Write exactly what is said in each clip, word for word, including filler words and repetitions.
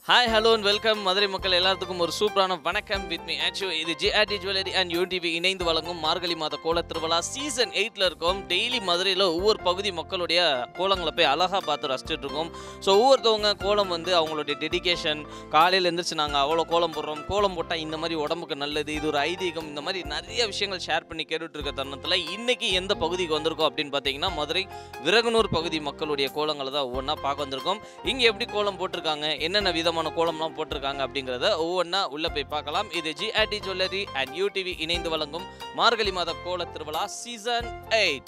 Hi hello and welcome Madurai மக்கள் எல்லாத்துக்கும் ஒரு சூப்பரான வணக்கம் வித் மீ ஆக்சுவ இது ஜிஆர்டி ஜுவல்லரி அண்ட் யூடிவி இணைந்து வழங்கும் மார்கழி மாத கோல திருவிழா சீசன் எயிட்டில் இருக்கோம். டெய்லி மதுரையில் ஒவ்வொரு பகுதி மக்களுடைய கோலங்களை போய் அழகாக பார்த்து ரசிச்சுட்டு இருக்கோம். ஸோ ஒவ்வொருத்தவங்க கோலம் வந்து அவங்களுடைய டெடிகேஷன், காலையில் எழுந்திரிச்சு நாங்கள் அவ்வளோ கோலம் போடுறோம், கோலம் போட்டால் இந்த மாதிரி உடம்புக்கு நல்லது, இது ஒரு ஐதீகம், இந்த மாதிரி நிறைய விஷயங்கள் ஷேர் பண்ணி கேட்டுட்டு இருக்க தருணத்தில் இன்னைக்கு எந்த பகுதிக்கு வந்திருக்கோம் அப்படின்னு பார்த்தீங்கன்னா மதுரை விரகனூர் பகுதி மக்களுடைய கோலங்களை தான் ஒவ்வொன்றா பார்க்க வந்திருக்கோம். இங்கே எப்படி கோலம் போட்டிருக்காங்க, என்னென்ன விதமான கோலம்லாம் போட்டிருக்காங்க அப்படிங்கறத ஒவ்வொன்றா உள்ள போய் பார்க்கலாம். இது ஜிஆர்டி ஜுவல்லரி அண்ட் யூடிவி இணைந்து வழங்கும் மார்கழி மாத கோல திருவிழா season eight.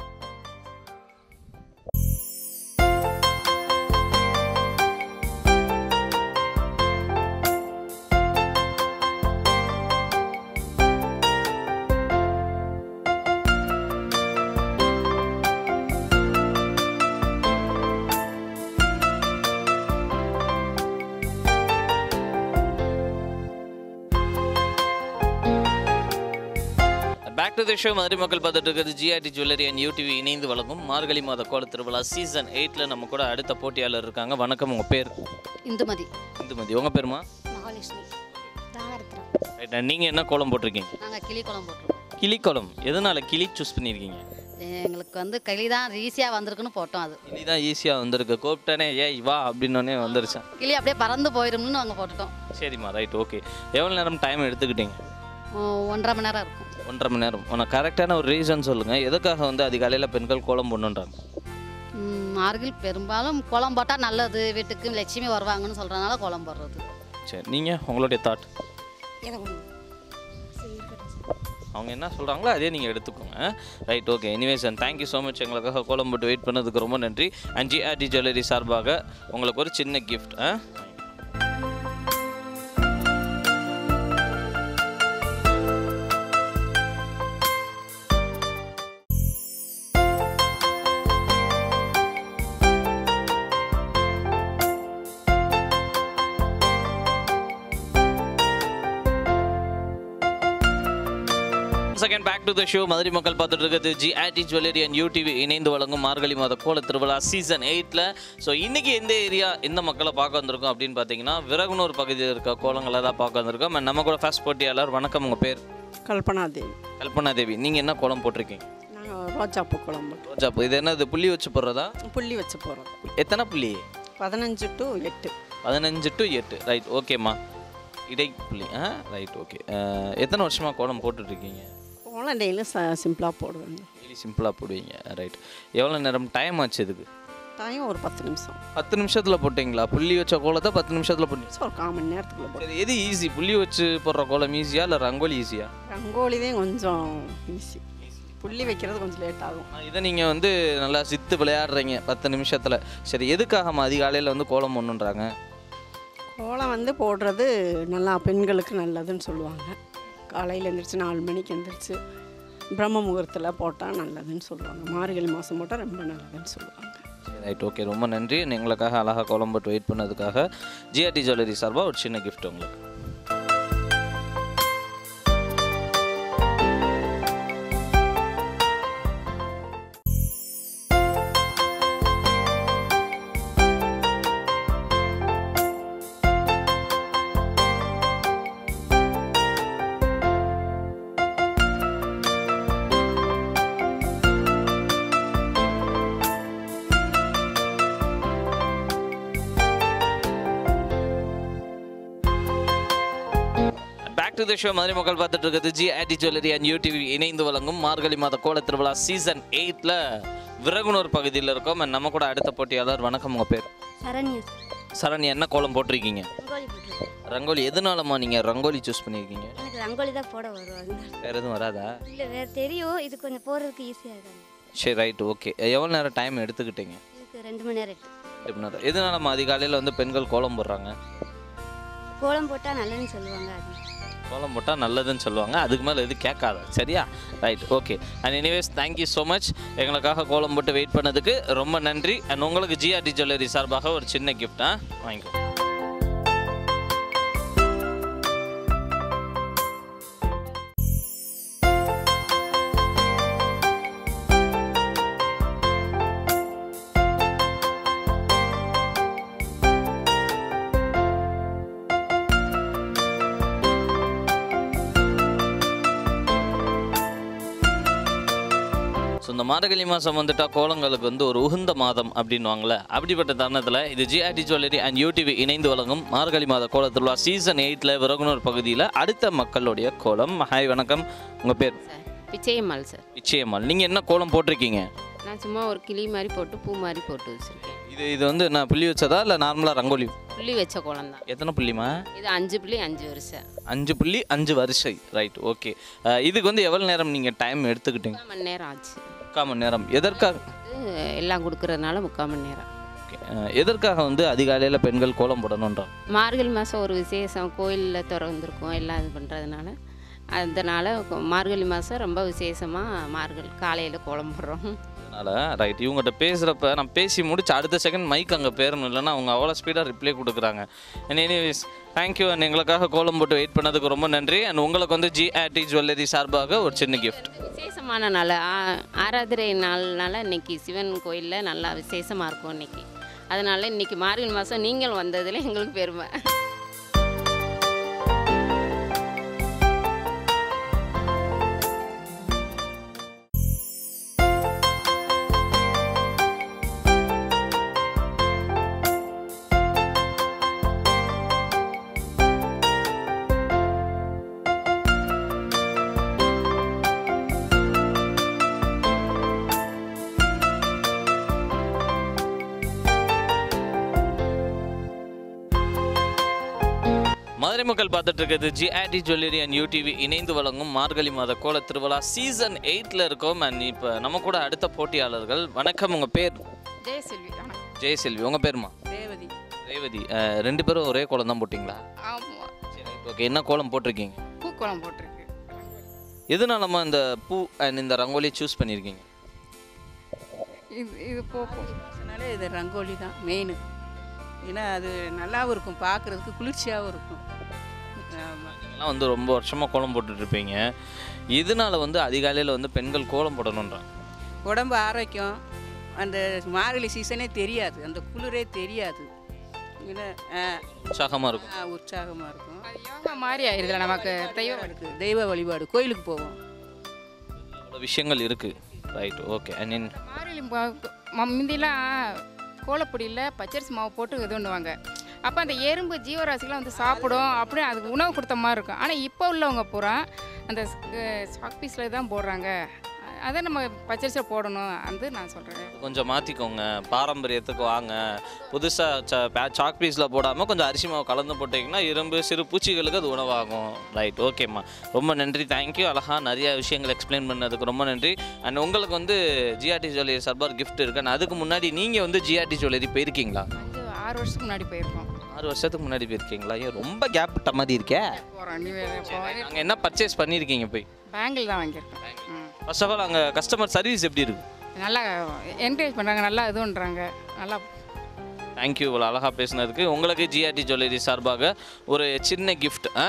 Back to the show. Madurai மக்கள் பார்த்துட்டு இருக்கிறது ஜிஆர்டி ஜுவல்லரி அண்ட் யூடிவி இணைந்து வழங்கும் மார்கழி மாத கோல திருவிழா சீசன் எயிட்டில் நம்ம கூட அடுத்த போட்டியாளர் இருக்காங்க. வணக்கம், உங்கள் பேர்? இந்துமதி. இந்துமதி, உங்கள் பேருமா? மகாலட்சுமி. ரைட், நீங்கள் என்ன கோலம் போட்டிருக்கீங்க? நாங்கள் கிளி கோலம் போட்டிருக்கோம். கிளி கோலம், எதனால கிளி சூஸ் பண்ணியிருக்கீங்க? எங்களுக்கு வந்து கிளி தான் ஈஸியாக வந்திருக்குன்னு போட்டோம். அது கிளி தான் ஈஸியாக வந்திருக்கு, கூப்பிட்டானே ஏய் வா அப்படின்னே வந்துருச்சேன். கிளி அப்படியே பறந்து போயிடும்னு நாங்கள் போட்டுட்டோம். சரிம்மா, ரைட், ஓகே. எவ்வளோ நேரம் டைம் எடுத்துக்கிட்டீங்க? ஒன்றரை மணி நேரம் இருக்கும். ஒன்றரை மணி நேரம். உனக்கு கரெக்டான ஒரு ரீசன் சொல்லுங்கள், எதுக்காக வந்து அதிகாலையில் பெண்கள் கோலம் போடணுன்றாங்க? மார்கழி பெரும்பாலும் கோலம் போட்டால் நல்லது, வீட்டுக்கு லட்சுமி வருவாங்கன்னு சொல்கிறதுனால கோலம் போடுறது. சரி, நீங்கள் உங்களுடைய தாட்? அவங்க என்ன சொல்கிறாங்களோ அதே நீங்கள் எடுத்துக்கோங்க. Right, okay. Anyways and thank you so much. எங்களுக்காக கோலம் போட்டு வெயிட் பண்ணதுக்கு ரொம்ப நன்றி. அண்ட் ஜிஆர்டி ஜுவல்லரி சார்பாக உங்களுக்கு ஒரு சின்ன gift. A second back to the show. Madurai மக்கள் பார்த்துட்டு இருக்கிறது ஜிஆர்டி ஜுவல்லரி அண்ட் யூடிவி இணைந்து வழங்கும் மார்கழி மாத கோல திருவிழா சீசன் எயிட்டில். ஸோ இன்றைக்கி எந்த ஏரியா எந்த மக்களை பார்க்க வந்திருக்கோம் அப்படின்னு பார்த்தீங்கன்னா விரகனூர் பகுதியில் இருக்க கோலங்களை தான் பார்க்க வந்திருக்கோம். அண்ட் நம்ம கூட ஃபர்ஸ்ட் போட்டியாளர். வணக்கம், உங்கள் பேர்? கல்பனா தேவி. கல்பனா தேவி, நீங்கள் என்ன கோலம் போட்டிருக்கீங்க? நாங்கள் ரோஜாப்பூ குழம்பு. ரோஜாப்பூ, இது என்ன, இது புள்ளி வச்சு போடுறதா? புள்ளி வச்சு போகிறோம். எத்தனை புள்ளி? பதினஞ்சு டு எட்டு. பதினஞ்சு டு எட்டு. ரைட், ஓகேம்மா. இடை புள்ளி. Ah right, okay. எத்தனை வருஷமாக கோலம் போட்டுட்ருக்கீங்க? கோலம் டெய்லியும் ச சிம்பிளாக போடுவேங்க. டெய்லி சிம்பிளாக போடுவீங்க. ரைட். எவ்வளோ நேரம் டைம் ஆச்சு இதுக்கு? டைம் ஒரு பத்து நிமிஷம். பத்து நிமிஷத்தில் போட்டிங்களா? புள்ளி வச்ச கோலத்தை பத்து நிமிஷத்தில் போட்டீங்க? ஒரு கால் மணி நேரத்துக்குள்ள போடுவோம். சரி, எது ஈஸி, புள்ளி வச்சு போடுற கோலம் ஈஸியா இல்லை ரங்கோலி ஈஸியா? ரங்கோலி தான் கொஞ்சம் ஈஸி, புள்ளி வைக்கிறது கொஞ்சம் லேட் ஆகும். இதை நீங்கள் வந்து நல்லா சித்து விளையாடுறீங்க பத்து நிமிஷத்தில். சரி, எதுக்காக அதிகாலையில் வந்து கோலம் ஒன்றுன்றாங்க? கோலம் வந்து போடுறது நல்லா பெண்களுக்கு நல்லதுன்னு சொல்லுவாங்க. காலையில் எழுந்திரிச்சு நாலு மணிக்கு எழுந்திரிச்சு பிரம்ம முகூர்த்தத்தில் போட்டால் நல்லதுன்னு சொல்லுவாங்க. மார்கழி மாதம் போட்டால் ரொம்ப நல்லதுன்னு சொல்லுவாங்க. Right, okay. ரொம்ப நன்றி. எங்களுக்காக அழகாக கோலம் போட்டு வெயிட் பண்ணதுக்காக ஜிஆர்டி ஜுவல்லரி சார்பாக ஒரு சின்ன கிஃப்ட் உங்களுக்கு. Back to the show. Madurai மக்கள் பார்த்துட்டு இருக்கிறது ஜிஆர்டி ஜுவல்லரி அண்ட் யூடிவி இணைந்து வழங்கும் மார்கழி மாத கோல திருவிழா சீசன் எயிட்டில் விரகனூர் பகுதியில் இருக்கோம். நம்ம கூட அடுத்த போட்டியாளர். வணக்கம், உங்கள் பேர்? சரண்யா. சரண்யா, என்ன கோலம் போட்டிருக்கீங்க? ரங்கோலி போட்டுருக்கேன். ரங்கோலி, எதனாலம்மா நீங்கள் ரங்கோலி சூஸ் பண்ணியிருக்கீங்க? எனக்கு ரங்கோலி தான் போட வரும். வேறு எதுவும் வராதா? இல்லை, வேறு தெரியும், இது கொஞ்சம் போடுறதுக்கு ஈஸியாக இருக்கும். சரி, ரைட், ஓகே. எவ்வளோ நேரம் டைம் எடுத்துக்கிட்டீங்க? இதுக்கு ரெண்டு மணி நேரம் எடுத்து. ரெண்டு மணி நேரம். எதனாலம்மா அதிகாலையில் வந்து பெண்கள் கோலம் போடுறாங்க? கோலம் போட்டால் நல்லதுன்னு சொல்லுவாங்க. அது கோலம் போட்டால் நல்லதுன்னு சொல்லுவாங்க, அதுக்கு மேலே எது கேட்காத. சரியா? Right, okay. And anyways thank you so much. எங்களுக்காக கோலம் போட்டு வெயிட் பண்ணதுக்கு ரொம்ப நன்றி. அண்ட் உங்களுக்கு ஜிஆர்டி ஜுவல்லரி சார்பாக ஒரு சின்ன கிஃப்ட். ஆ வாங்கிக்கோ. அந்த மார்கழி மாதம் வந்துட்டா கோலங்களுக்கு வந்து ஒரு உகுந்த மாதம் அப்படின்வாங்களே, அப்படிப்பட்ட தருணத்தில் இது ஜிஆர்டி ஜுவல்லரி அண்ட் யூடிவி இணைந்து வழங்கும் மார்கழி மாத கோல திருவிழா சீசன் எயிட்டில் விரகுனூர் பகுதியில் அடுத்த மக்களுடைய கோலம். ஹாய் வணக்கம், உங்கள் பேர்? Sir Pichaiammal sir. பிச்சையம்மாள், நீங்கள் என்ன கோலம் போட்டிருக்கீங்க? நான் சும்மா ஒரு கிளி மாதிரி போட்டு பூ மாதிரி போட்டு வச்சுருக்கேன். இது இது வந்து என்ன புள்ளி வச்சதா இல்லை நார்மலாக ரங்கோலி? புள்ளி வச்ச கோலம் தான். எத்தனை புள்ளிமா? இது அஞ்சு புள்ளி அஞ்சு வருஷம். அஞ்சு புள்ளி அஞ்சு வருஷம். Right, okay. இதுக்கு வந்து எவ்வளோ நேரம் நீங்கள் டைம் எடுத்துக்கிட்டீங்க? முக்கால் மணி நேரம் ஆச்சு. முக்கால் மணி நேரம். எதற்காக? இது எல்லாம் கொடுக்குறதுனால முக்கால் மணி நேரம். எதற்காக வந்து அதிகாலையில் பெண்கள் கோலம் போடணுன்றாங்க? மார்கழி மாதம் ஒரு விசேஷம், கோயிலில் திறந்துருக்கோம் எல்லாம் இது பண்ணுறதுனால, அதனால் மார்கழி மாதம் ரொம்ப விசேஷமாக மார்கழி காலையில் கோலம் போடுறோம். அதனால் ரைட், இவங்ககிட்ட பேசுகிறப்ப நான் பேசி முடிச்சு அடுத்த செகண்ட் மைக் அங்கே பேரணும், இல்லைன்னா அவங்க அவ்வளோ ஸ்பீடாக ரிப்ளை கொடுக்குறாங்க. And anyways thank you. அண்ட் எங்களுக்காக கோலம் போட்டு வெயிட் பண்ணதுக்கு ரொம்ப நன்றி. அண்ட் உங்களுக்கு வந்து ஜிஆர்டி ஜுவல்லரி சார்பாக ஒரு சின்ன கிஃப்ட். விசேஷமான நாள், ஆராதனை நாள்னால இன்றைக்கி சிவன் கோயிலில் நல்லா விசேஷமாக இருக்கும் இன்றைக்கி. அதனால் இன்றைக்கி மார்கழி மாதம் நீங்கள் வந்ததில் எங்களுக்கு பெருமை. மதுரை மக்கள் பார்த்துட்டு இருக்கிறது ஜிஆர்டி ஜுவல்லரி அண்ட் யூடிவி இணைந்து வழங்கும் மார்கழி மாத கோல திருவிழா சீசன் எயிட்டில் இருக்கோம். அண்ட் இப்போ நம்ம கூட அடுத்த போட்டியாளர்கள். வணக்கம், உங்கள் பேர்? ஜெயசெல்வி. ஜெயசெல்வி. உங்கள் பேருமா? ரேவதி. ரேவதி. ரெண்டு பேரும் ஒரே கோலம் தான் போட்டிங்களா? ஆமாம். சரி, ஓகே. என்ன கோலம் போட்டிருக்கீங்க? பூக்கோலம் போட்டிருக்கு. எதனால நம்ம இந்த பூ அண்ட் இந்த ரங்கோலி சூஸ் பண்ணியிருக்கீங்க? இது இது போக்குனாலே இது ரங்கோலி தான் மெயின். ஏன்னா அது நல்லாவும் இருக்கும், பார்க்குறதுக்கு குளிர்ச்சியாகவும் இருக்கும். இதெல்லாம் வந்து ரொம்ப வருஷமாக கோலம் போட்டுட்ருப்பீங்க. இதனால வந்து அதிகாலையில் வந்து பெண்கள் கோலம் போடணுன்றாங்க. உடம்பு ஆரோக்கியம், அந்த மார்கழி சீசனே தெரியாது, அந்த குளிரே தெரியாது. ஏன்னா உற்சாகமாக இருக்கும். உற்சாகமாக இருக்கும். அது யோகா மாதிரி ஆயிடுதுல நமக்கு. தெய்வம் இருக்குது, தெய்வ வழிபாடு, கோயிலுக்கு போவோம். அவ்வளோ விஷயங்கள் இருக்குது. Right, okay. அண்ட் மார்கழி முந்திலாம் கோலப்பொடியில் பச்சரிசி மாவு போட்டு இது பண்ணுவாங்க. அப்போ அந்த எறும்பு ஜீவராசிகளாம் வந்து சாப்பிடும், அப்படியே அதுக்கு உணவு கொடுத்த மாதிரி இருக்கும். ஆனால் இப்போ உள்ளவங்க பூரா அந்த சாக் பீஸில் தான் போடுறாங்க. அதை நம்ம பச்சரிசியில் போடணும் வந்து நான் சொல்கிறேன். கொஞ்சம் மாற்றிக்கோங்க, பாரம்பரியத்துக்கு வாங்க. புதுசாக சாக் பீஸில் போடாமல் கொஞ்சம் அரிசி மாவு கலந்து போட்டிங்கன்னா எறும்பு சிறு பூச்சிகளுக்கு அது உணவாகும். ரைட், ஓகேம்மா, ரொம்ப நன்றி, தேங்க்யூ. அழகாக நிறைய விஷயங்கள் எக்ஸ்பிளைன் பண்ணதுக்கு ரொம்ப நன்றி. அண்ட் உங்களுக்கு வந்து ஜிஆர்டி ஜுவல்லரி சார்பாக கிஃப்ட் இருக்கு. அண்ட் அதுக்கு முன்னாடி நீங்கள் வந்து ஜிஆர்டி ஜுவல்லரி போயிருக்கீங்களா? அஞ்சு ஆறு வருஷத்துக்கு முன்னாடி போயிருக்கோம். ஆறு வருஷத்துக்கு முன்னாடி போயிருக்கீங்களா? ஏன் ரொம்ப கேப் விட்ட மாதிரி இருக்கே. போகிறோம். நீ நாங்கள் என்ன பர்ச்சேஸ் பண்ணியிருக்கீங்க போய்? பேங்கில் தான் வாங்கியிருக்கோம். ஃபர்ஸ்ட் ஆஃப் ஆல் அங்கே கஸ்டமர் சர்வீஸ் எப்படி இருக்குது? நல்லா என்கரேஜ் பண்ணுறாங்க, நல்லா இதுன்றாங்க, நல்லா. தேங்க்யூ, இவ்வளோ அழகாக பேசுனதுக்கு. உங்களுக்கு ஜிஆர்டி ஜுவல்லரி சார்பாக ஒரு சின்ன கிஃப்ட். ஆ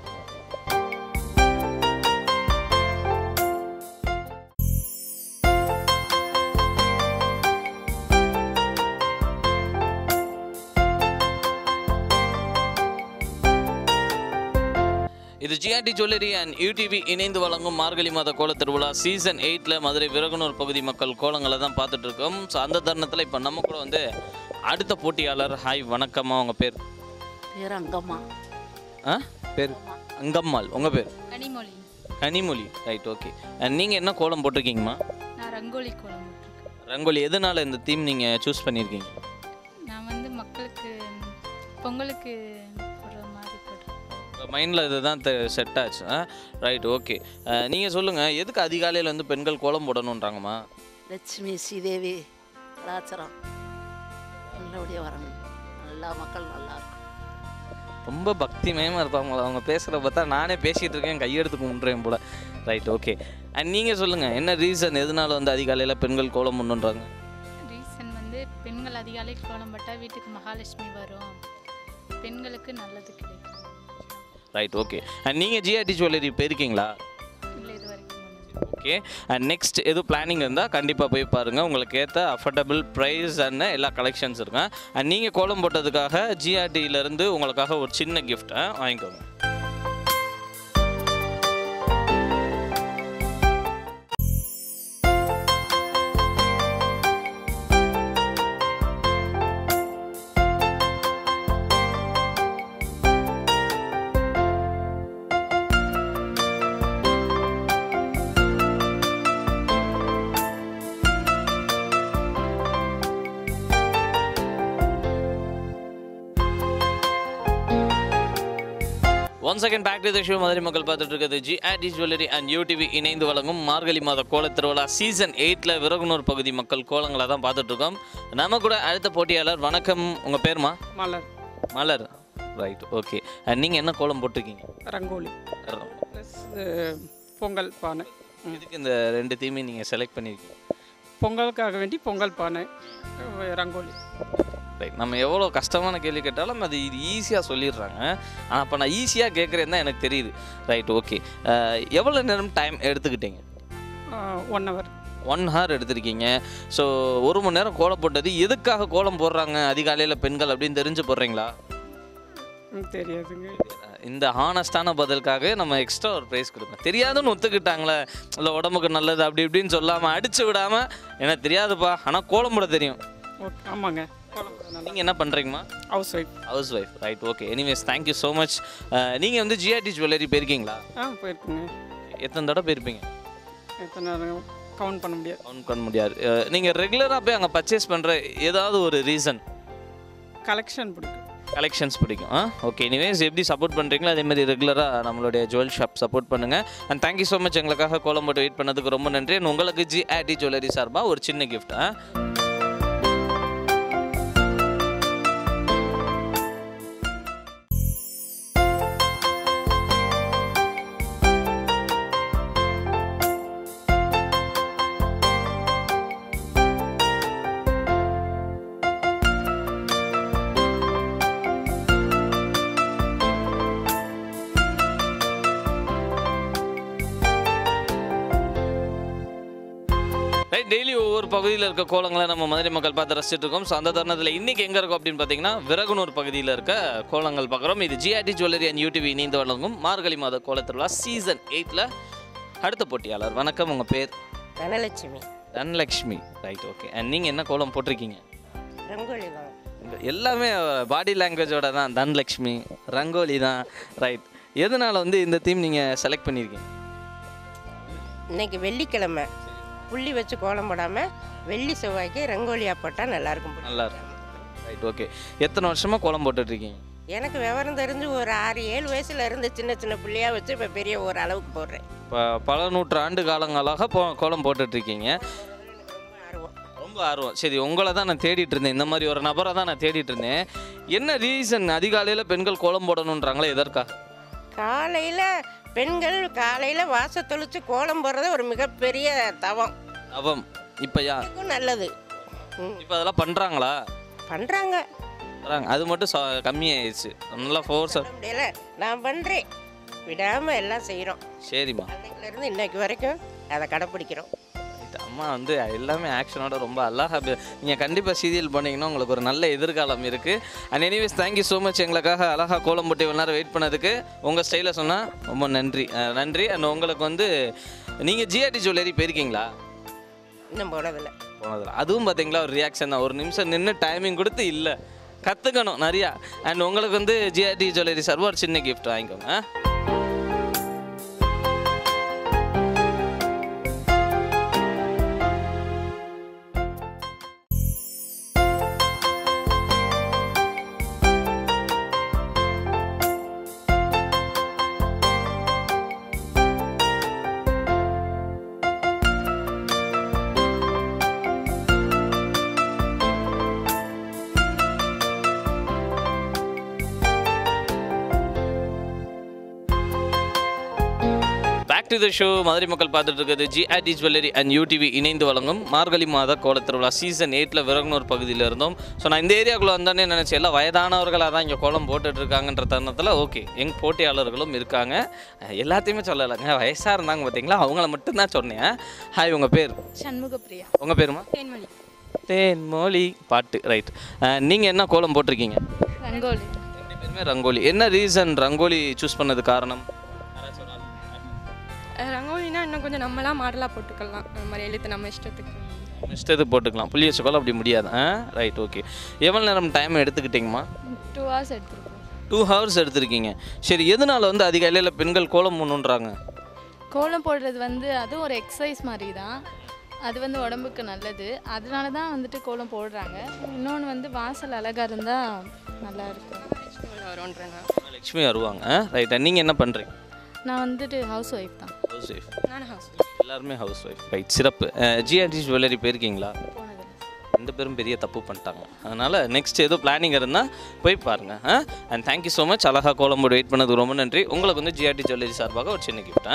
இது ஜிஆர்டி ஜுவல்லரி அண்ட் யூடிவி இணைந்து வழங்கும் மார்கழி மாத கோல திருவிழா சீசன் எயிட்டில் மதுரை விரகுனூர் பகுதி மக்கள் கோலங்களை தான் பார்த்துட்டு இருக்கோம். ஸோ அந்த தருணத்தில் இப்போ நம்ம கூட வந்து அடுத்த போட்டியாளர். ஹாய் வணக்கம்மா, உங்கள் பேர்? பேர் அங்கம்மா. ஆ பேர் அங்கம்மாள். உங்கள் பேர்? கனிமொழி. கனிமொழி. Right, okay. நீங்கள் என்ன கோலம் போட்டிருக்கீங்கம்மா? நான் ரங்கோலி கோலம் போட்டிருக்கேன். ரங்கோலி. எதனால் இந்த தீம் நீங்கள் சூஸ் பண்ணியிருக்கீங்க? நான் வந்து மக்களுக்கு பொங்கலுக்கு போடுற மாதிரி போடுறேன். உங்கள் மைண்டில் இதுதான் செட் ஆச்சு. Right, okay. நீங்கள் சொல்லுங்கள், எதுக்கு அதிகாலையில் வந்து பெண்கள் கோலம் போடணுன்றாங்கம்மா? லட்சுமி ஸ்ரீதேவி கலாச்சாரம் நல்லபடியாக வரணும், நல்லா மக்கள் நல்லா இருக்கும். ரொம்ப பக்திமயமாக இருப்பாங்களா அவங்க பேசுகிறத பார்த்தா? நானே பேசிகிட்டு இருக்கேன், கையெடுத்து கும்பிட்றேன் போல். Right, okay. அண்ட் நீங்கள் சொல்லுங்கள், என்ன ரீசன், எதனால் வந்து அதிகாலையில் பெண்கள் கோலம் பண்ணுன்றாங்க? ரீசன் வந்து பெண்கள் அதிகாலை கோலம் போட்டால் வீட்டுக்கு மகாலட்சுமி வரும், பெண்களுக்கு நல்லது கிடைக்கும். Right, okay. அண்ட் நீங்கள் ஜிஆர்டி ஜுவல்லரி போயிருக்கீங்களா? இல்லை, இது வரைக்கும். ஓகே. அண்ட் நெக்ஸ்ட் எதுவும் பிளானிங் இருந்தால் கண்டிப்பாக போய் பாருங்கள். உங்களுக்கு ஏற்ற அஃபோர்டபுள் ப்ரைஸ் அண்ட் எல்லா கலெக்ஷன்ஸ் இருக்கும். அண்ட் நீங்கள் கோலம் போட்டதுக்காக ஜிஆர்டியிலேருந்து உங்களுக்காக ஒரு சின்ன கிஃப்ட்டை வாங்கிக்கோங்க. One second back to the show. Madurai மக்கள் பார்த்துட்டு இருக்கிறது ஜிஆர்டி ஜுவல்லரி அண்ட் யூடிவி இணைந்து வழங்கும் மார்கழி மாத கோல திருவிழா சீசன் எயிட்டில் விறகுனூர் பகுதி மக்கள் கோலங்களை தான் பார்த்துட்டு இருக்கோம். நம்ம கூட அடுத்த போட்டியாளர். வணக்கம், உங்கள் பேருமா? மலர். Malar, right, okay. நீங்கள் என்ன கோலம் போட்டிருக்கீங்க? ரங்கோலி ப்ளஸ் பொங்கல் பானை. இதுக்கு இந்த ரெண்டு தீமே நீங்கள் செலக்ட் பண்ணியிருக்கீங்க? பொங்கலுக்காக வேண்டி பொங்கல் பானை, ரங்கோலி. ரைட், நம்ம எவ்வளோ கஷ்டமான கேள்வி கேட்டாலும் அது இது ஈஸியாக சொல்லிடுறாங்க. ஆனால் அப்போ நான் ஈஸியாக கேட்குறேன்னு தான் எனக்கு தெரியுது. Right, okay. எவ்வளோ நேரம் டைம் எடுத்துக்கிட்டீங்க? One hour. ஒன் ஹவர் எடுத்திருக்கீங்க. ஸோ ஒரு மணி நேரம் கோலம் போட்டது எதுக்காக கோலம் போடுறாங்க அதிகாலையில் பெண்கள் அப்படின்னு தெரிஞ்சு போடுறீங்களா? தெரியாதுங்க. இந்த ஹானஸ்டான பதிலுக்காக நம்ம எக்ஸ்ட்ரா ஒரு ப்ரைஸ் கொடுப்போம். தெரியாதுன்னு ஒத்துக்கிட்டாங்களே, இல்லை உடம்புக்கு நல்லது அப்படி இப்படின்னு சொல்லாமல் அடித்து விடாமல் எனக்கு தெரியாதுப்பா ஆனால் கோலம் போட தெரியும். ஓகே, ஆமாங்க. நீங்கள் என்ன பண்ணுறீங்கம்மா? Housewife. Housewife, right, okay. Anyways, thank you so much. நீங்கள் வந்து ஜிஆர்டி ஜுவல்லரி போயிருக்கீங்களா? ஆ, போயிருக்குங்க. எத்தனை தடவை போயிருப்பீங்க? எத்தனை கவுண்ட் பண்ண முடியாது. கவுண்ட் பண்ண முடியாது. நீங்கள் ரெகுலராக போய் அங்கே பர்ச்சேஸ் பண்ணுற ஏதாவது ஒரு ரீசன்? கலெக்ஷன் பிடிக்கும். கலெக்ஷன்ஸ் பிடிக்கும். Ah, okay. எனிவேஸ், எப்படி சப்போர்ட் பண்ணுறீங்களோ அதே மாதிரி ரெகுலராக நம்மளுடைய ஜுவல் ஷாப் சப்போர்ட் பண்ணுங்கள். And thank you so much. எங்களுக்காக கோலம் போட்டு வெயிட் பண்ணதுக்கு ரொம்ப நன்றி. அண்ட் உங்களுக்கு ஜிஆர்டி ஜுவல்லரி சார்பாக ஒரு சின்ன கிஃப்ட். ஆ டெய்லி ஒவ்வொரு பகுதியில் இருக்க கோலங்களை நம்ம மதுரை மக்கள் பார்த்து ரசிச்சுட்டு இருக்கோம். ஸோ அந்த தருணத்தில் இன்றைக்கி எங்கே இருக்கும் அப்படின்னு பார்த்தீங்கன்னா விறகுனூர் பகுதியில் இருக்க கோலங்கள் பார்க்குறோம். இது ஜிஆர்டி ஜுவல்லரி அண்ட் யூடிவி இணைந்து வழங்கும் மார்கழி மாத கோலத்திருவிழா சீசன் எயிட்டில் அடுத்த போட்டியாளர். வணக்கம், உங்கள் பேர்? Dhanalakshmi. Dhanalakshmi, right, okay. And நீங்கள் என்ன கோலம் போட்டிருக்கீங்க? ரங்கோலி தான். எல்லாமே பாடி லாங்குவேஜோட தான். தனலட்சுமி, ரங்கோலி தான், ரைட். எதனால் வந்து இந்த தீம் நீங்கள் செலக்ட் பண்ணியிருக்கீங்க? இன்னைக்கு வெள்ளிக்கிழமை புள்ளி வச்சு கோலம் போடாமல் வெள்ளி செவ்வாய்க்கு ரங்கோலியாக போட்டால் நல்லாயிருக்கும். நல்லாயிருக்கும், ரைட், ஓகே. எத்தனை வருஷமாக கோலம் போட்டுட்ருக்கீங்க? எனக்கு விவரம் தெரிஞ்சு ஒரு ஆறு ஏழு வயசுல இருந்து சின்ன சின்ன புள்ளியாக வச்சு இப்போ பெரிய ஒரு அளவுக்கு போடுறேன். இப்போ பல நூற்றாண்டு காலங்களாக போ கோலம் போட்டுட்ருக்கீங்க. ஆர்வம், ரொம்ப ஆர்வம். சரி, உங்களை தான் நான் தேடிட்டு இருந்தேன். இந்த மாதிரி ஒரு நபரை தான் நான் தேடிட்டு இருந்தேன். என்ன ரீசன் அதிகாலையில் பெண்கள் கோலம் போடணுன்றாங்களே, எதற்கா? காலையில் பெண்கள் காலையில் வாச தொளிச்சு கோலம் போடுறது ஒரு மிகப்பெரிய தவம். தவம் இப்போ யா நல்லது. இப்போ அதெல்லாம் பண்ணுறாங்களா? பண்ணுறாங்க. பண்ணுறாங்க, அது மட்டும் கம்மியாயிடுச்சு. நல்லா ஃபோர்ஸ் முடியல. நான் பண்ணுறேன், விடாமல் எல்லாம் செய்கிறோம். சரிம்மா. அன்னைக்குலேருந்து இன்னைக்கு வரைக்கும் அதை கடைப்பிடிக்கிறோம். அம்மா வந்து எல்லாமே ஆக்ஷனோட ரொம்ப அழகாக. நீங்கள் கண்டிப்பாக சீரியல் பண்ணிங்கன்னா உங்களுக்கு ஒரு நல்ல எதிர்காலம் இருக்குது. And anyways, thank you so much. எங்களுக்காக அழகாக கோலம் போட்டு இவ்வளோ நேரம் வெயிட் பண்ணதுக்கு உங்கள் ஸ்டைலில் சொன்னால் ரொம்ப நன்றி. நன்றி. அண்ட் உங்களுக்கு வந்து நீங்கள் ஜிஆர்டி ஜுவல்லரி போயிருக்கீங்களா? இன்னும் போனதில்லை. போனதில்லை. அதுவும் பார்த்தீங்களா ஒரு ரியாக்ஷன் தான். ஒரு நிமிஷம் நின்று டைமிங் கொடுத்து இல்லை கற்றுக்கணும் நிறையா. அண்ட் உங்களுக்கு வந்து ஜிஆர்டி ஜுவல்லரி சார்பாக ஒரு சின்ன கிஃப்ட் வாங்கிக்கோங்க. Back to the show. Madurai மக்கள் பார்த்துட்டு இருக்கிறது ஜிஆர்டி ஜுவல்லரி அண்ட் யூடிவி இணைந்து வழங்கும் மார்கழி மாத கோலத்திருவிழா சீசன் எயிட்டில் விறகுனூர் பகுதியில் இருந்தோம். ஸோ நான் இந்த ஏரியாவுக்குள்ளே வந்தோன்னே நினச்சேன் எல்லாம் வயதானவர்களாக தான் இங்கே கோலம் போட்டுட்ருக்காங்கன்ற தருணத்தில் ஓகே எங்கள் போட்டியாளர்களும் இருக்காங்க. எல்லாத்தையுமே சொல்லலைங்க, வயசாக இருந்தாங்க பார்த்தீங்களா, அவங்கள மட்டும்தான் சொன்னேன். ஹாய், உங்கள் பேர்? சண்முகப்பிரியா. உங்கள் பேருமா? தேன்மொழி. தேன்மொழி, பாட்டு, ரைட். நீங்கள் என்ன கோலம் போட்டிருக்கீங்க? ரங்கோலி. ரெண்டு பேருமே ரங்கோலி. என்ன ரீசன் ரங்கோலி சூஸ் பண்ணது காரணம்? ரங்கோலினா இன்னும் கொஞ்சம் நம்மளாம் மாடலாக போட்டுக்கலாம். அந்த மாதிரி எழுத்து நம்ம இஷ்டத்துக்கு இஷ்டத்துக்கு போட்டுக்கலாம். புள்ளி வச்சுக்கோல அப்படி முடியாது. Ah, right, okay. எவ்வளோ நேரம் டைம் எடுத்துக்கிட்டிங்கம்மா? டூ ஹவர்ஸ் எடுத்துருக்கோம். டூ ஹவர்ஸ் எடுத்திருக்கீங்க. சரி, எதனால் வந்து அதிகாலையில் பெண்கள் கோலம் போடணுன்றாங்க? கோலம் போடுறது வந்து அதுவும் ஒரு எக்ஸசைஸ் மாதிரி தான். அது வந்து உடம்புக்கு நல்லது. அதனால தான் வந்துட்டு கோலம் போடுறாங்க. இன்னொன்று வந்து வாசல் அழகாக இருந்தால் நல்லா இருக்கும். வரும்ன்றேன். லக்ஷ்மி வருவாங்க. ரைட். நீங்கள் என்ன பண்ணுறீங்க? நான் வந்துட்டு ஹவுஸ் ஒய்ஃப் தான். Housewife. நான் ஹவுஸ் எல்லாருமே ஹவுஸ் ஒய்ஃப். ரைட், சிறப்பு. ஜிஆர்டி ஜுவல்லரி போயிருக்கீங்களா? ரெண்டு பேரும் பெரிய தப்பு பண்ணிட்டாங்க. அதனால் நெக்ஸ்ட் ஏதோ பிளானிங் இருந்தால் போய் பாருங்கள். And thank you so much. அழகாக கோலம் போட்டு வெயிட் பண்ணதுக்கு ரொம்ப நன்றி. உங்களுக்கு வந்து ஜிஆர்டி ஜுவல்லரி சார்பாக ஒரு சின்ன gift.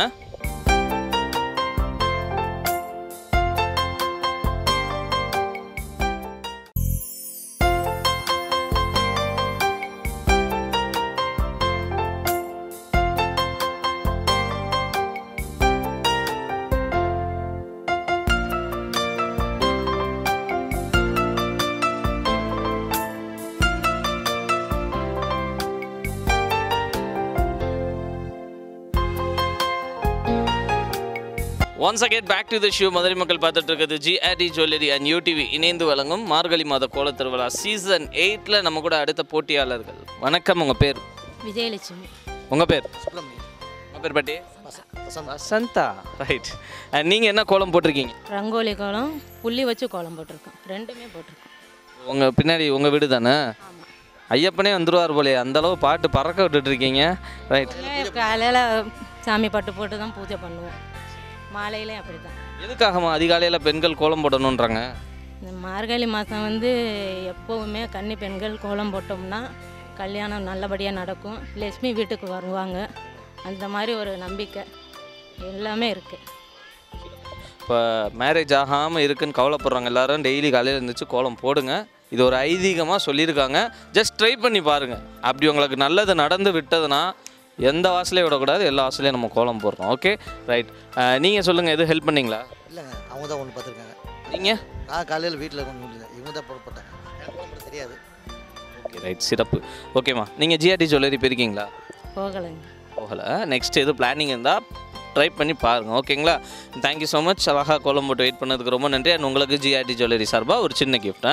Once again back to the show. Madurai மக்கள் பார்த்துட்டு இருக்கிறது ஜிஆர்டி ஜுவல்லரி அண்ட் யூடிவி இணைந்து வழங்கும் மார்கழி மாத கோல திருவிழா சீசன் எயிட்டில் நம்ம கூட அடுத்த போட்டியாளர்கள். வணக்கம், உங்கள் பேர்? விஜயலட்சுமி. உங்கள் பேர்? உங்கள் பேர் பாட்டி? வசந்தா. ரைட். நீங்கள் என்ன கோலம் போட்டிருக்கீங்க? ரங்கோலி கோலம், புள்ளி வச்சு கோலம் போட்டிருக்கோம். ரெண்டுமே போட்டிருக்கோம். உங்கள் பின்னாடி உங்கள் வீடு தானே? ஐயப்பனே வந்துடுவார் போலே, அந்தளவு பாட்டு பறக்க விட்டுட்டு இருக்கீங்க. ரைட். காலையில் சாமி பாட்டு போட்டு தான் பூஜை பண்ணுவோம். மாலையிலே அப்படி தான். எதுக்காகமா அதிகாலையில் பெண்கள் கோலம் போடணுன்றாங்க? இந்த மார்கழி மாதம் வந்து எப்போவுமே கன்னி பெண்கள் கோலம் போட்டோம்னா கல்யாணம் நல்லபடியாக நடக்கும், லட்சுமி வீட்டுக்கு வருவாங்க, அந்த மாதிரி ஒரு நம்பிக்கை எல்லாமே இருக்குது. இப்போ மேரேஜ் ஆகாமல் இருக்குன்னு கவலைப்படுறாங்க எல்லாரும், டெய்லி காலையில் இருந்துச்சு கோலம் போடுங்க. இது ஒரு ஐதீகமாக சொல்லியிருக்காங்க. ஜஸ்ட் ட்ரை பண்ணி பாருங்கள். அப்படி உங்களுக்கு நல்லது நடந்து விட்டதுன்னா எந்த வாசலையும் விடக்கூடாது, எல்லா வாசலையும் நம்ம கோலம் போடுறோம். Okay, right. நீங்கள் சொல்லுங்கள், எதுவும் ஹெல்ப் பண்ணிங்களா? இல்லைங்க, அவங்க தான் ஒன்று பார்த்துருக்காங்க. நீங்கள்? நான் காலையில் வீட்டில் கொண்டு முடியல, இவங்க தான் போட்டாங்க, எனக்கு தெரியாது. ஓகே, ரைட், சிறப்பு. ஓகேம்மா, நீங்கள் ஜிஆர்டி ஜுவல்லரி போயிருக்கீங்களா? போகலைங்க. போகலை. நெக்ஸ்ட் எதுவும் பிளானிங் இருந்தால் ட்ரை பண்ணி பாருங்கள். ஓகேங்களா? Thank you so much. அழகாக கோலம் போட்டு வெயிட் பண்ணதுக்கு ரொம்ப நன்றி. அண்ட் உங்களுக்கு ஜிஆர்டி ஜுவல்லரி சார்பாக ஒரு சின்ன gift.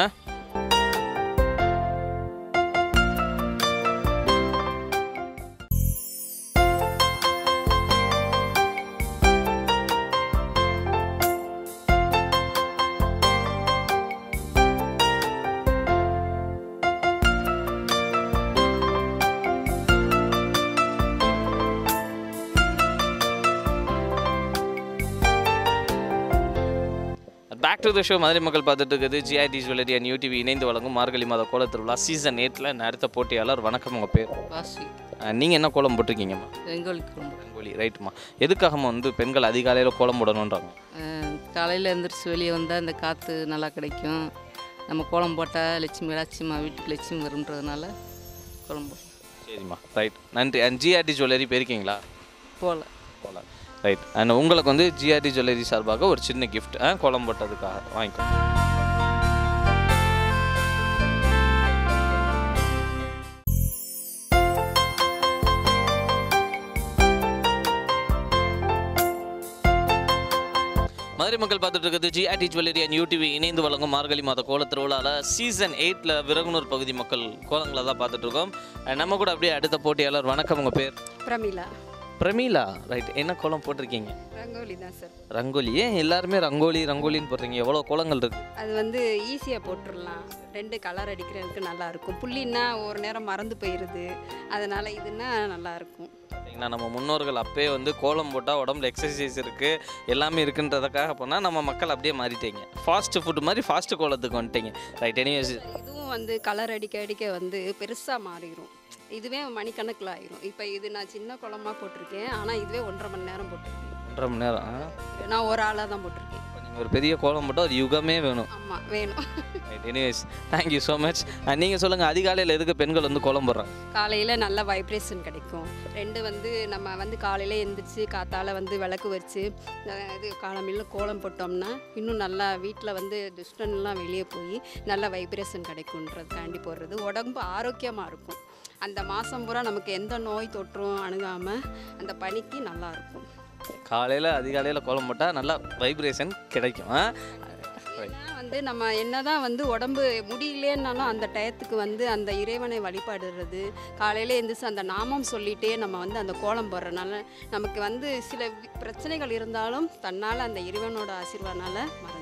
Back to the show. Madurai மக்கள் பார்த்துட்டு இருக்குது ஜிஆர்டி ஜுவல்லரி அண்ட் யூடிவி இணைந்து வழங்கும் மார்கழி மாத கோல திருவிழா சீசன் எயிட்டில் அடுத்த போட்டியாளர். வணக்கம், உங்கள் பேர்? வாசி. நீங்கள் என்ன கோலம் போட்டிருக்கீங்கம்மா? ரங்கோலி கோலம். ரங்கோலி, ரைட்டுமா. எதுக்காகம்மா வந்து பெண்கள் அதிகாலையில் கோலம் போடணுன்றாங்க? காலையில் எழுந்திரிச்சு வெளியே வந்தால் அந்த காற்று நல்லா கிடைக்கும், நம்ம கோலம் போட்டால் லட்சுமி லட்சுமா வீட்டுக்கு லட்சுமி வருன்றதுனால கோலம் போட்டோம். சரிம்மா, ரைட், நன்றி. அண்ட் ஜிஆர்டி ஜுவல்லரி போயிருக்கீங்களா? போகல. போகல, ரைட். அண்ட் உங்களுக்கு வந்து ஜிஆர்டி ஜுவல்லரி சார்பாக ஒரு சின்ன கிஃப்ட் கோலம் போட்டதுக்காக வாங்கிக்கோ. மதுரை மக்கள் பார்த்துட்டு இருக்கிறது ஜிஆர்டி ஜுவல்லரி அண்ட் யூடிவி இணைந்து வழங்கும் மார்கழி மாத கோல திருவிழாவில் சீசன் எயிட்டில் விரகுனூர் பகுதி மக்கள் கோலங்களை தான் பார்த்துட்டு இருக்கோம். நம்ம கூட அப்படியே அடுத்த போட்டியாளர். வணக்கம், உங்கள் பேர்? பிரமிளா. பிரமிளா, ரைட். என்ன கோலம் போட்டிருக்கீங்க? ரங்கோலி தான் சார். ரங்கோலி. ஏன் எல்லாருமே ரங்கோலி ரங்கோலின்னு போடுறீங்க? எவ்வளோ கோலங்கள் இருக்கு? அது வந்து ஈஸியாக போட்டுடலாம், ரெண்டு கலர் அடிக்கிறதுக்கு நல்லா இருக்கும். புள்ளின்னா ஒரு நேரம் மறந்து போயிடுது, அதனால் இதுன்னா நல்லாயிருக்கும். பார்த்தீங்கன்னா நம்ம முன்னோர்கள் அப்பயே வந்து கோலம் போட்டால் உடம்புல எக்ஸசைஸ் இருக்குது எல்லாமே இருக்குன்றதுக்காக போனால் நம்ம மக்கள் அப்படியே மாறிட்டீங்க. ஃபாஸ்ட் ஃபுட் மாதிரி ஃபாஸ்ட் கோலத்துக்கு வந்துட்டீங்க. ரைட். எனிவேஸ் இதுவும் வந்து கலர் அடிக்க அடிக்க வந்து பெருசாக மாறிடும், இதுவே மணிக்கணக்கில் ஆகிரும். இப்போ இது நான் சின்ன குளமாக போட்டிருக்கேன், ஆனால் இதுவே ஒன்றரை மணி நேரம் போட்டிருக்கேன். ஒன்றரை மணி நேரம்? நான் ஒரு ஆளாக தான் போட்டிருக்கேன். நீங்கள் ஒரு பெரிய கோலம் போட்டால் ஒரு யுகமே வேணும். ஆமாம், வேணும். Right. Anyways thank you so much. நீங்கள் சொல்லுங்கள், அதிகாலையில் எதுக்கு பெண்கள் வந்து கோலம் போடுறாங்க? காலையில் நல்ல வைப்ரேஷன் கிடைக்கும். ரெண்டு வந்து நம்ம வந்து காலையில் எழுந்திரிச்சு காத்தால் வந்து விளக்கு வச்சு இது காலமில்ல கோலம் போட்டோம்னா இன்னும் நல்லா வீட்டில் வந்து டிஸ்டன்லாம் வெளியே போய் நல்ல வைப்ரேஷன் கிடைக்குன்றதுக்காண்டி போடுறது. உடம்பு ஆரோக்கியமாக இருக்கும். அந்த மாதம் பூரா நமக்கு எந்த நோய் தொற்றும் அணுகாமல் அந்த பனிக்கு நல்லாயிருக்கும். காலையில் அதிகாலையில் கோலம் போட்டால் நல்லா வைப்ரேஷன் கிடைக்கும். வந்து நம்ம என்னதான் வந்து உடம்பு முடியலேன்னாலும் அந்த டயத்துக்கு வந்து அந்த இறைவனை வழிபாடுறது, காலையில் எழுந்திரிச்சு அந்த நாமம் சொல்லிகிட்டே நம்ம வந்து அந்த கோலம் போடுறதுனால நமக்கு வந்து சில பிரச்சனைகள் இருந்தாலும் தன்னால் அந்த இறைவனோட ஆசீர்வாதனால மறைஞ்சிடும்.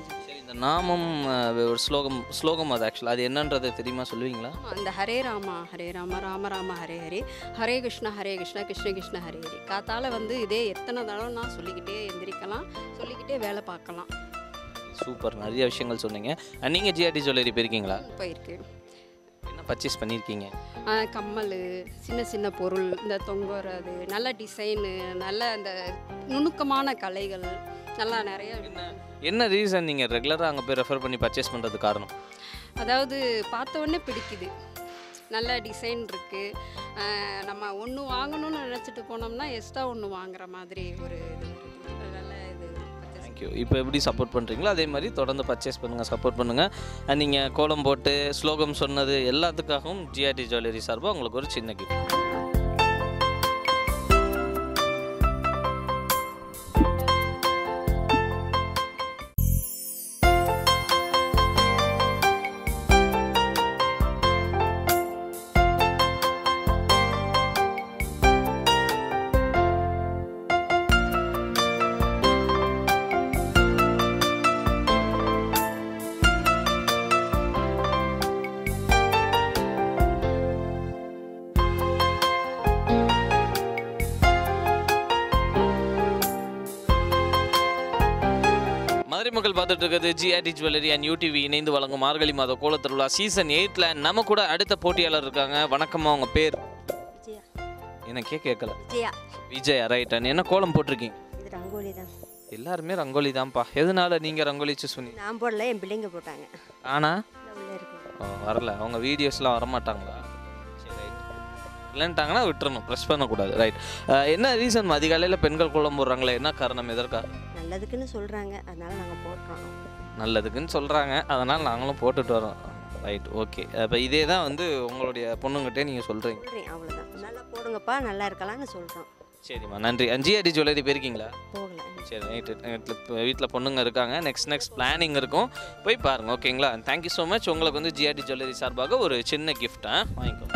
இந்த நாமம் அஹ், ஒரு ஸ்லோகம் ஸ்லோகம் அது ஆக்சுவலாக அது என்னன்றது தெரியுமா சொல்லுவீங்களா? அந்த ஹரே ராமா ஹரே ராம ராம ராம ஹரே ஹரே ஹரே கிருஷ்ணா ஹரே கிருஷ்ணா கிருஷ்ண கிருஷ்ண ஹரே ஹரே. காத்தால வந்து இதே எத்தனை தடவை நான் சொல்லிக்கிட்டே எந்திரிக்கலாம், சொல்லிக்கிட்டே வேலை பார்க்கலாம். சூப்பர், நிறைய விஷயங்கள் சொன்னீங்க. நீங்கள் ஜிஆர்டி ஜுவல்லரி போயிருக்கீங்களா? போயிருக்கு. என்ன பர்ச்சேஸ் பண்ணியிருக்கீங்க? கம்மல், சின்ன சின்ன பொருள், இந்த தொங்குறது, நல்ல டிசைனு, நல்ல அந்த நுணுக்கமான கலைகள் நல்லா நிறைய. என்ன ரீசன் நீங்கள் ரெகுலராக அங்கே போய் ரெஃபர் பண்ணி பர்ச்சேஸ் பண்ணுறது காரணம்? அதாவது பார்த்த உடனே பிடிக்குது, நல்ல டிசைன் இருக்குது. நம்ம ஒன்று வாங்கணும்னு நினச்சிட்டு போனோம்னா எக்ஸ்ட்ரா ஒன்று வாங்குற மாதிரி ஒரு இது வருது. நல்ல இது. தேங்க்யூ. இப்போ எப்படி சப்போர்ட் பண்ணுறீங்களோ அதே மாதிரி தொடர்ந்து பர்ச்சேஸ் பண்ணுங்கள், சப்போர்ட் பண்ணுங்கள். அண்ட் நீங்கள் கோலம் போட்டு ஸ்லோகம் சொன்னது எல்லாத்துக்காகவும் ஜிஆர்டி ஜுவல்லரி சார்பாக உங்களுக்கு ஒரு சின்ன கிஃப்ட். மதுரை மக்கள் பார்த்துட்டு இருக்கிறது ஜிஆர்டி ஜுவல்லரி அண்ட் யூடிவி இணைந்து வழங்கும் மார்கழி மாத கோல திருவிழா சீசன் எயிட்டில் நம்ம கூட அடுத்த போட்டியாளர் இருக்காங்க. வணக்கம்மா, உங்கள் பேர்? விஜயா. எனக்கே கேட்கல. விஜயா. விஜயா, ரைட். அண்ட் என்ன கோலம் போட்டிருக்கீங்க? இது ரங்கோலி தான். எல்லாருமே ரங்கோலி தான்ப்பா. எதனால நீங்கள் ரங்கோலி சூஸ் பண்ணி? நான் போடல, என் பிள்ளைங்க போட்டாங்க. ஆனால் உள்ள இருக்கு. ஓ, வரல. அவங்க வீடியோஸ்லாம் வரமாட்டாங்களா? சரி, ரைட். இல்லைன்ட்டாங்கன்னா விட்டுறணும், ப்ரெஸ் பண்ணக்கூடாது. ரைட். என்ன ரீசன் அதிகாலையில் பெண்கள் கோலம் போடுறாங்களே, என்ன காரணம், எதற்காக? நல்லதுக்குன்னு சொல்கிறாங்க, அதனால நாங்கள் போடுறோம். நல்லதுக்குன்னு சொல்கிறாங்க, அதனால் நாங்களும் போட்டுட்டு வரோம். Right, okay. இப்போ இதே தான் வந்து உங்களுடைய பொண்ணுங்கிட்டே நீங்கள் சொல்கிறீங்க? சொல்கிறேன், அவ்வளோதான். நல்லா போடுங்கப்பா, நல்லா இருக்கலாம்னு சொல்கிறோம். சரிம்மா, நன்றி. ஜிஆர்டி ஜுவல்லரி போயிருக்கீங்களா? போகல. சரி, நைட்டு வீட்டில் வீட்டில் பொண்ணுங்க இருக்காங்க, நெக்ஸ்ட் நெக்ஸ்ட் பிளானிங் இருக்கும், போய் பாருங்கள். ஓகேங்களா? Thank you so much. உங்களுக்கு வந்து ஜிஆர்டி ஜுவல்லரி சார்பாக ஒரு சின்ன கிஃப்ட்டை வாங்கிக்கோ.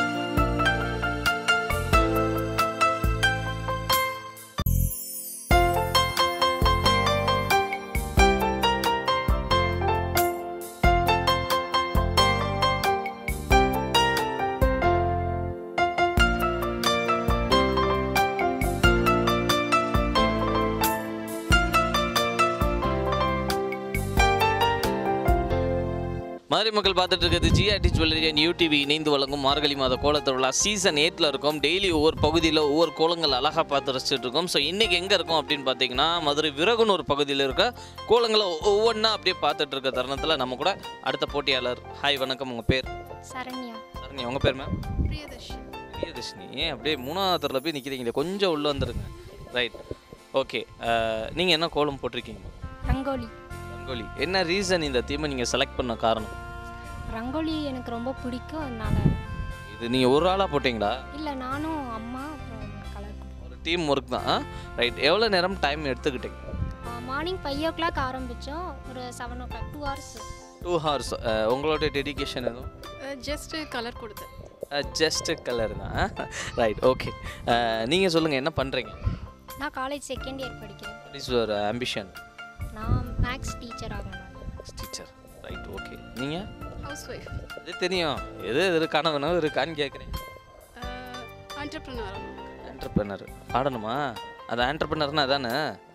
மதுரை மக்கள் பார்த்துட்டு இருக்கிறது ஜிஆர்டி ஜுவல்லரி அண்ட் யூடிவி இணைந்து வழங்கும் மார்கழி மாத கோல திருவிழா சீசன் எயிட்டில் இருக்கும். டெய்லி ஒவ்வொரு பகுதியில் ஒவ்வொரு கோலங்கள் அழகாக பார்த்து ரசிச்சுட்டு இருக்கோம். ஸோ இன்றைக்கி எங்கே இருக்கும் அப்படின்னு பார்த்தீங்கன்னா, மதுரை விறகுனூர் பகுதியில் இருக்க கோலங்களை ஒவ்வொன்றா அப்படியே பார்த்துட்டு இருக்க தருணத்தில் நம்ம கூட அடுத்த போட்டியாளர். ஹாய், வணக்கம். உங்கள் பேர்? சரண்யா. சரண்யா, உங்கள் பேர் மேம்? பிரியதர்ஷினி. பிரியதர்ஷினி, ஏன் அப்படியே மூணாவது தரத்தில் போய் நிற்கிறீங்க, கொஞ்சம் உள்ளே வந்துருங்க. Right, okay. நீங்கள் என்ன கோலம் போட்டிருக்கீங்க? ரங்கோலி. ரங்கோலி. என்ன ரீசன் இந்த தீமை நீங்கள் செலக்ட் பண்ண காரணம்? ரங்கோலி எனக்கு ரொம்ப பிடிக்கும், அதனால. இது நீங்கள் ஒரு ஆளாக போட்டிங்களா? இல்லை, நானும் அம்மா அப்புறம் கலர். ஒரு டீம் ஒர்க் தான். ரைட், எவ்வளோ நேரம் டைம் எடுத்துக்கிட்டீங்க? மார்னிங் ஃபைவ் ஓ கிளாக் ஆரம்பித்தோம், ஒரு seven o'clock two hours. Two hours. உங்களோட டெடிகேஷன் எதுவும்? ஜஸ்ட்டு கலர் கொடுத்தேன். ஜஸ்ட் கலர் தான். Right, okay. நீங்கள் சொல்லுங்கள், என்ன பண்ணுறீங்க? நான் காலேஜ் செகண்ட் இயர் படிக்கிறேன். What is your ambition? நான் மேக்ஸ் டீச்சர் ஆகணும். Maths teacher, right, okay. நீங்கள்? Housewife. அது தெரியும், எது எது கனவு இருக்கான்னு கேட்குறேன். ஆண்டர்ப்ரனர். ஆண்டர்ப்ரனர் பாடணுமா? அது ஆண்டர்ப்ரனர்னா அதானே?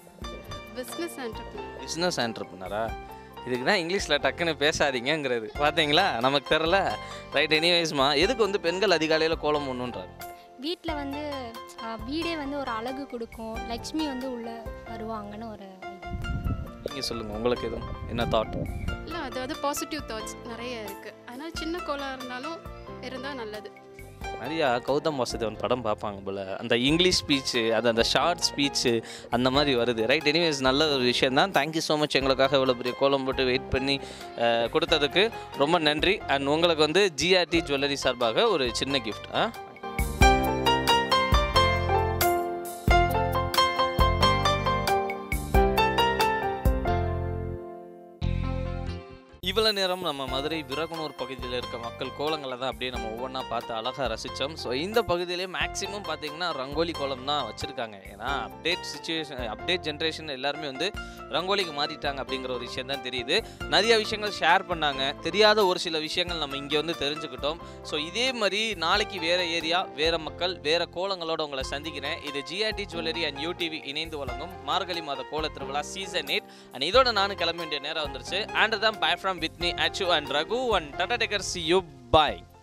Business entrepreneur. பிஸ்னஸ் ஆண்டர்ப்ரனரா? இதுக்கு தான் இங்கிலீஷில் டக்குன்னு பேசாதீங்கிறது பார்த்தீங்களா, நமக்கு தெரில. ரைட், எனிவேஸ்மா, எதுக்கு வந்து பெண்கள் அதிகாலையில் கோலம் ஒன்றுன்றாரு? வீட்டில் வந்து வீடே வந்து ஒரு அழகு கொடுக்கும், லக்ஷ்மி வந்து உள்ளே வருவாங்கன்னு ஒரு. நீங்கள் சொல்லுங்கள், உங்களுக்கு எதுவும் என்ன தாட்? இல்லை, அதாவது பாசிட்டிவ் தாட்ஸ் நிறைய இருக்குது, அதனால் சின்ன கோலம் இருந்தாலும் இருந்தால் நல்லது. நிறையா கௌதம் வாசுதேவன் படம் பார்ப்பாங்க போல், அந்த இங்கிலீஷ் ஸ்பீச்சு, அது அந்த ஷார்ட் ஸ்பீச்சு அந்த மாதிரி வருது. ரைட், எனிவேஸ், நல்ல ஒரு விஷயம் தான். Thank you so much. எங்களுக்காக இவ்வளோ பெரிய கோலம் போட்டு வெயிட் பண்ணி கொடுத்ததுக்கு ரொம்ப நன்றி. அண்ட் உங்களுக்கு வந்து ஜிஆர்டி ஜுவல்லரி சார்பாக ஒரு சின்ன கிஃப்ட். ஆ இவ்வளோ நேரம் நம்ம மதுரை விரகனூர் பகுதியில் இருக்க மக்கள் கோலங்களை தான் அப்படியே நம்ம ஒவ்வொன்றா பார்த்து அழகாக ரசித்தோம். ஸோ இந்த பகுதியிலே மேக்ஸிமம் பார்த்தீங்கன்னா ரங்கோலி கோலம் தான் வச்சுருக்காங்க. ஏன்னா அப்டேட் சுச்சுவேஷன் அப்டேட் ஜென்ரேஷன் எல்லாருமே வந்து ரங்கோலிக்கு மாறிட்டாங்க அப்படிங்கிற ஒரு விஷயம் தான் தெரியுது. நிறைய விஷயங்கள் ஷேர் பண்ணாங்க, தெரியாத ஒரு சில விஷயங்கள் நம்ம இங்கே வந்து தெரிஞ்சுக்கிட்டோம். ஸோ இதே மாதிரி நாளைக்கு வேறு ஏரியா வேறு மக்கள் வேறு கோலங்களோட உங்களை சந்திக்கிறேன். இது ஜிஆர்டி ஜுவல்லரி அண்ட் யூடிவி இணைந்து வழங்கும் மார்கழி மாத கோல திருவிழா சீசன் எயிட். அண்ட் இதோட நானும் கிளம்ப வேண்டிய நேரம் வந்துருச்சு. And then bye from with me Achu and Raghu and Tata Takers. See you. Bye.